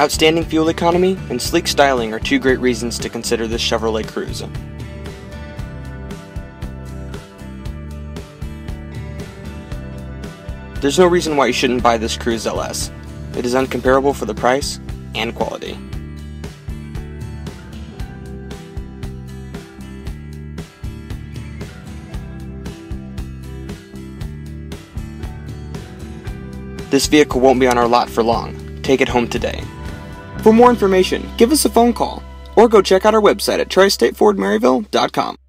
Outstanding fuel economy and sleek styling are two great reasons to consider this Chevrolet Cruze. There's no reason why you shouldn't buy this Cruze LS. It is uncomparable for the price and quality. This vehicle won't be on our lot for long. Take it home today. For more information, give us a phone call or go check out our website at tristatefordmaryville.com.